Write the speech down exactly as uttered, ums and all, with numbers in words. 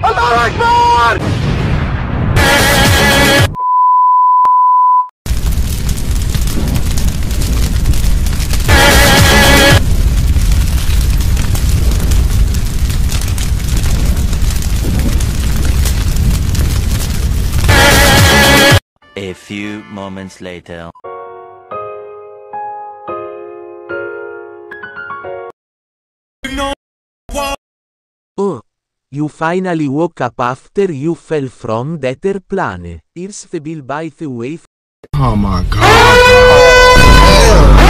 الله أكبر! A few moments later. Oh, you finally woke up after you fell from that airplane. Here's the bill by the way. Oh my God.